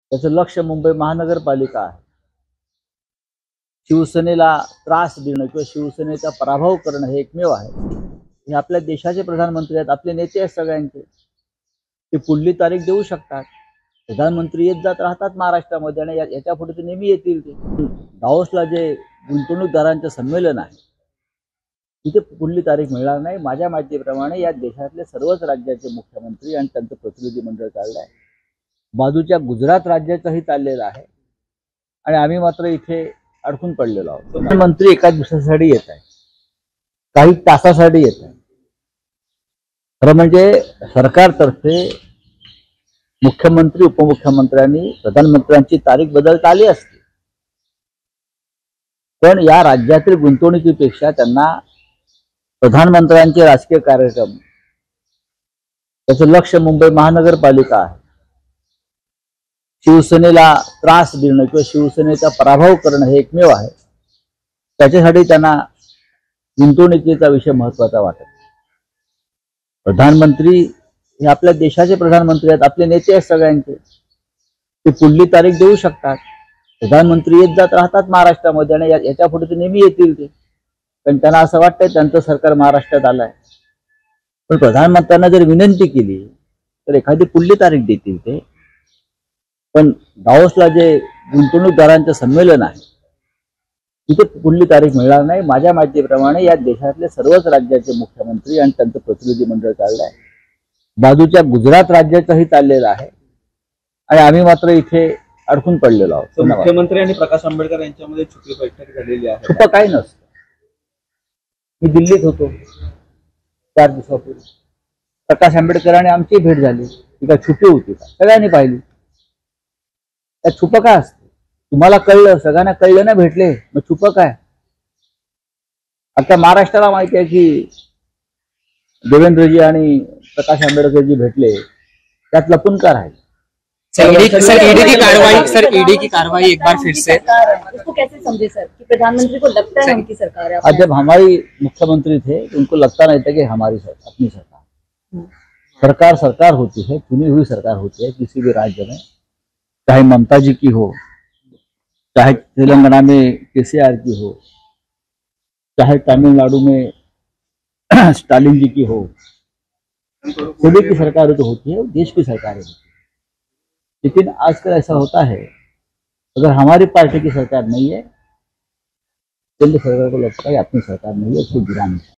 त्याचं लक्ष मुंबई महानगरपालिका आहे. शिवसेनेला त्रास देणं किंवा शिवसेनेचा पराभव करणं हे एकमेव आहे. हे आपल्या देशाचे प्रधानमंत्री आहेत, आपले नेते आहेत सगळ्यांचे. ते पुढली तारीख देऊ शकतात. प्रधानमंत्री येत जात राहतात महाराष्ट्रामध्ये आणि याच्या पुढे ते नेहमी येतील. ते दावोसला जे गुंतवणूकदारांचं संमेलन आहे तिथे पुढली तारीख मिळणार नाही. माझ्या माहितीप्रमाणे या देशातले सर्वच राज्याचे मुख्यमंत्री आणि त्यांचं प्रतिनिधी मंडळ चाललं आहे. बाजूच्या गुजरात राज्याचंही चाललेलं आहे आणि आम्ही मात्र इथे अडकून पडलेलो आहोत. प्रधानमंत्री एका दिवसासाठी येत आहे, काही तासासाठी येत आहे. खरं म्हणजे सरकारतर्फे मुख्यमंत्री उपमुख्यमंत्र्यांनी प्रधानमंत्र्यांची तारीख बदलता आली असते, पण या राज्यातील गुंतवणुकीपेक्षा त्यांना प्रधानमंत्र्यांचे राजकीय कार्यक्रम, त्याचं लक्ष मुंबई महानगरपालिका आहे. शिवसेनेला त्रास देणं किंवा शिवसेनेचा पराभव करणं हे एकमेव आहे. त्याच्यासाठी त्यांना गुंतवणुकीचा विषय महत्वाचा वाटत. प्रधानमंत्री हे आपल्या देशाचे प्रधानमंत्री आहेत, आपले नेते आहेत सगळ्यांचे. ते पुढली तारीख देऊ शकतात. प्रधानमंत्री येत जात राहतात महाराष्ट्रामध्ये आणि याच्या पुढे ते नेहमी येतील. ते पण त्यांना असं वाटतंय त्यांचं सरकार महाराष्ट्रात आलंय. पण प्रधानमंत्र्यांना जर विनंती केली तर एखादी पुढली तारीख देतील ते. पण दावोसला जे गुंतवणूकदारांचं संमेलन आहे तिथे पुढली तारीख मिळणार नाही. माझ्या माहितीप्रमाणे या देशातले सर्वच राज्याचे मुख्यमंत्री आणि त्यांचं प्रतिनिधी मंडळ चाललं आहे. बाजूच्या गुजरात राज्याचंही चाललेलं आहे आणि आम्ही मात्र इथे अडकून पडलेलो आहोत. मुख्यमंत्री आणि प्रकाश आंबेडकर यांच्यामध्ये छुपी बैठक झालेली आहे. छुपं काही नसतं. मी दिल्लीत होतो 4 दिवसापूर्वी. प्रकाश आंबेडकरांनी आमची भेट झाली. ती काय छुपी होती का? सगळ्यांनी पाहिली. त्या छुपं काय असतं? तुम्हाला कळलं, सगळ्यांना कळलं ना, भेटले, मग छुपं काय? आता महाराष्ट्राला माहिती आहे की देवेंद्रजी आणि प्रकाश आंबेडकरजी भेटले, त्यात लपून का राहील? ईडी की कार्रवाई एक बार फिर से, इसको कैसे समझे सर कि प्रधानमंत्री को लगता है उनकी सरकार है? जब हमारी मुख्यमंत्री थे उनको लगता नहीं था कि हमारी सरकार, अपनी सरकार सरकार होती है, चुनी हुई सरकार होती है किसी भी राज्य में, चाहे ममता जी की हो, चाहे तेलंगाना में केसीआर की हो, चाहे तमिलनाडु में स्टालिन जी की हो, सभी की सरकार तो होती है, देश की सरकार होती है. लेकिन आजकल ऐसा होता है, अगर हमारी पार्टी की सरकार नहीं है, केंद्र सरकार को लगता है अपनी सरकार नहीं है, उसको गिराना चाहिए.